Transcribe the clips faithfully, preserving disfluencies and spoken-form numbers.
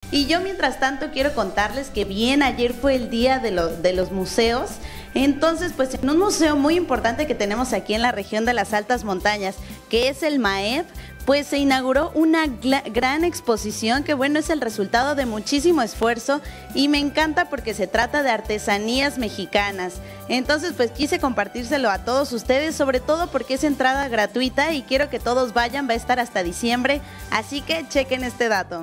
Y yo mientras tanto quiero contarles que bien ayer fue el día de, lo, de los museos. Entonces pues en un museo muy importante que tenemos aquí en la región de las altas montañas, que es el MAEP, pues se inauguró una gran exposición que bueno es el resultado de muchísimo esfuerzo y me encanta porque se trata de artesanías mexicanas. Entonces pues quise compartírselo a todos ustedes, sobre todo porque es entrada gratuita y quiero que todos vayan, va a estar hasta diciembre, así que chequen este dato.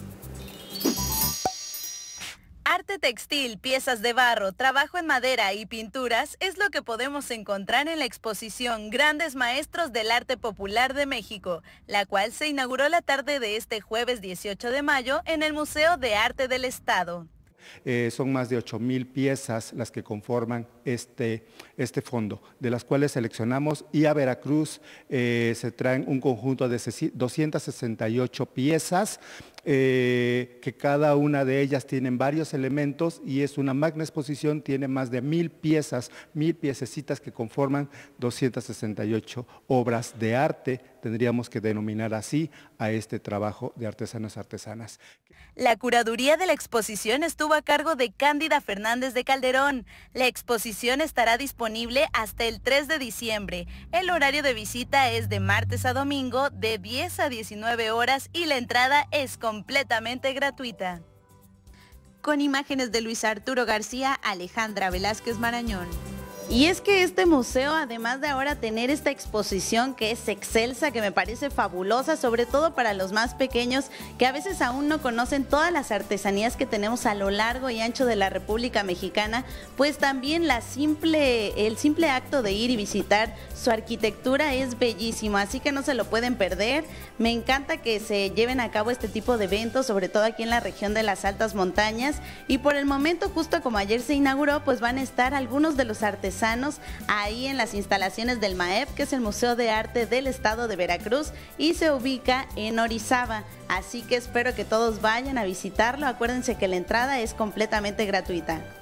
Arte textil, piezas de barro, trabajo en madera y pinturas es lo que podemos encontrar en la exposición Grandes Maestros del Arte Popular de México, la cual se inauguró la tarde de este jueves dieciocho de mayo en el Museo de Arte del Estado. Eh, son más de ocho mil piezas las que conforman este, este fondo, de las cuales seleccionamos y a Veracruz eh, se traen un conjunto de doscientas sesenta y ocho piezas, eh, que cada una de ellas tienen varios elementos y es una magna exposición, tiene más de mil piezas, mil piececitas que conforman doscientas sesenta y ocho obras de arte, tendríamos que denominar así a este trabajo de artesanos artesanas. La curaduría de la exposición estuvo a cargo de Cándida Fernández de Calderón. La exposición estará disponible hasta el tres de diciembre. El horario de visita es de martes a domingo de diez a diecinueve horas y la entrada es completamente gratuita. Con imágenes de Luis Arturo García, Alejandra Velázquez Marañón. Y es que este museo, además de ahora tener esta exposición que es excelsa, que me parece fabulosa, sobre todo para los más pequeños, que a veces aún no conocen todas las artesanías que tenemos a lo largo y ancho de la República Mexicana, pues también la simple, el simple acto de ir y visitar su arquitectura es bellísimo, así que no se lo pueden perder. Me encanta que se lleven a cabo este tipo de eventos, sobre todo aquí en la región de las altas montañas, y por el momento, justo como ayer se inauguró, pues van a estar algunos de los artesanos ahí en las instalaciones del MAEP, que es el Museo de Arte del Estado de Veracruz y se ubica en Orizaba, así que espero que todos vayan a visitarlo. Acuérdense que la entrada es completamente gratuita.